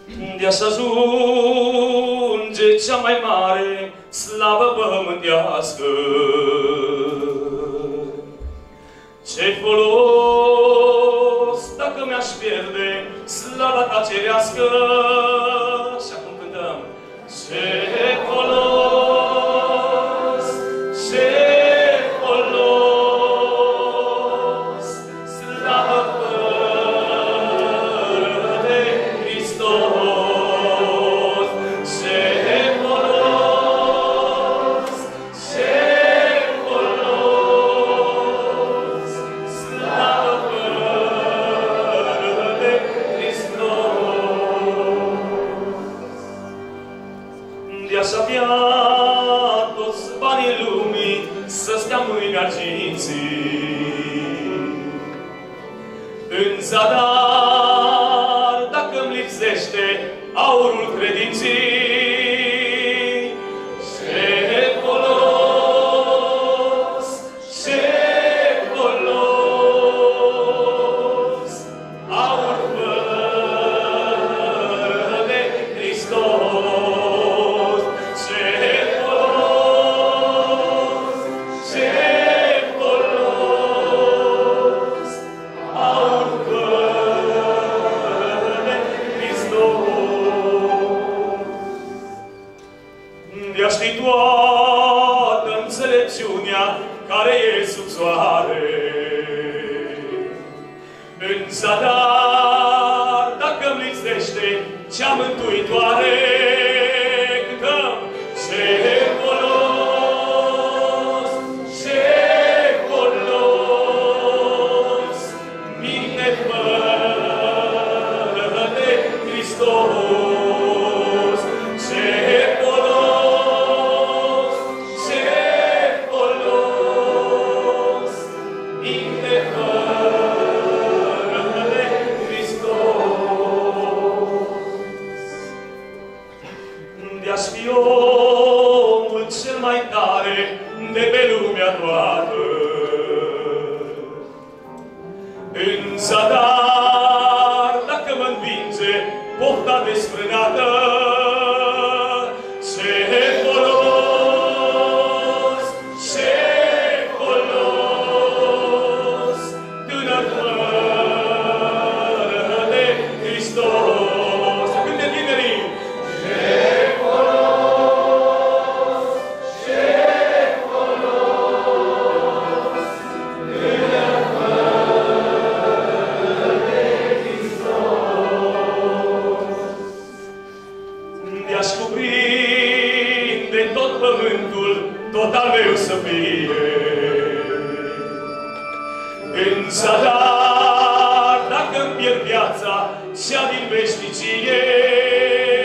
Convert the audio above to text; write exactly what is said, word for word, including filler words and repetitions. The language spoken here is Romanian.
de-aș ajunge cea mai mare slavă pământească. Ce folos dacă mi-aș pierde slava ta cerească? Și acum cântăm. Ce folos, ce folos, slavă fără de Hristos. Ce folos, ce folos, slavă fără de Hristos. De-aș avea toți banii lumii să stea mâini arginții în zadar, dacă-mi lipsește aurul credinții. Ce folos, ce folos, aur fără de Hristos. Ce folos, ce folos, aur fără de Hristos. De-aș fi toată înțelepciunea care e sub soare, în zadar, dacă-mi lipsește cea mântuitoare, cântăm. Ce folos, ce folos, minte fără de Hristos. Ce folos, ce folos, minte fără de Hristos. De-aș fi omul cel mai tare de pe lumea toată, în zadar, dacă mă învinge pofta desfrânată. Ce folos, ce folos, tânăr fără de Hristos. Să cânte tinerii. Ce folos, ce folos, tânăr fără de Hristos. De-aș cuprinde tot pământul, tot al meu să fie. În zadar, dacă-mi pierd viața, cea din veșnicie.